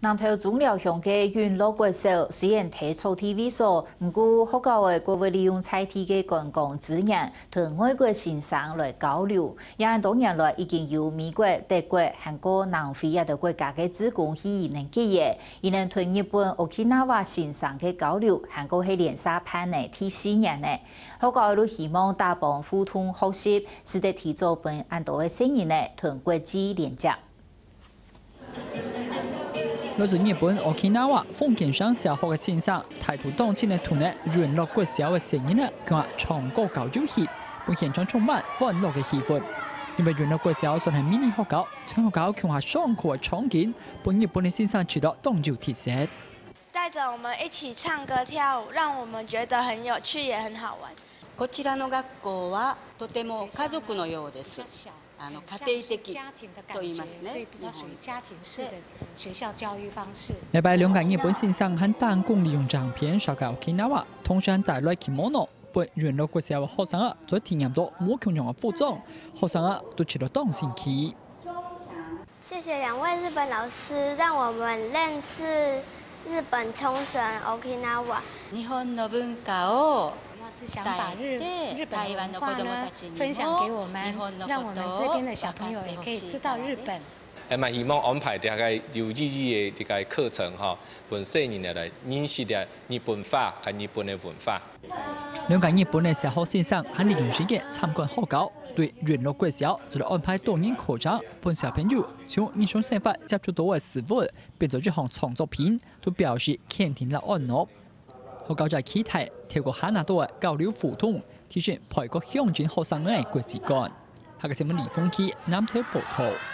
南投中寮乡嘅云乐国小虽然体操 TV 所，不过学校嘅各位利用采体嘅观光资源，同外国学生来交流。也多年来已经有美国、德国、韩国、南非等国家嘅职工语言能记业，亦能同日本 Okinawa 学生嘅交流。韩国系连续攀呢第4年呢，学校都希望大帮互通学习，使得体操本按多嘅声音呢同国际连接。 来自日本 Okinawa 丰田乡小学嘅先生，提出當前嘅同呢娛樂國小嘅聲音呢，佢話唱歌教招協，本現場充滿歡樂嘅氣氛。因為娛樂國小算係迷你學校，將學校強下上課嘅場景，本日本嘅先生取得當朝提示。 帶着我們一起唱歌跳舞，讓我們覺得很有趣，也很好玩。 こちらの學校はとても家族のようです。 家庭的と言いますね，所以比较属于家庭式的学校教育方式。 禮拜兩日本先生喺彈弓利用照片上嘅 Okinawa， 同時帶來 kimono， 本娛樂國小嘅學生啊，在體驗到冇強樣嘅服裝，學生啊都覺得當新奇。 謝謝2位日本老師，讓我們認識日本沖繩 Okinawa。 日本の文化を是想把日本文化呢分享給我們，讓我們這邊的小朋友也可以知道日本。 嘛希望安排大概有意義嘅這個課程哈，本細年來認識嘅日本化和日本嘅文化。 兩個日本嘅小學先生喺利用時間參觀學校，對娛樂國小就安排多年課程，幫小朋友從日常生活接觸到嘅事物，變做一項創作品，都表示肯定และ安樂。 學校在期待透過加拿大嘅交流互動，提升培育鄉鎮學生嘅國際觀。下個新聞李峰基南投報道。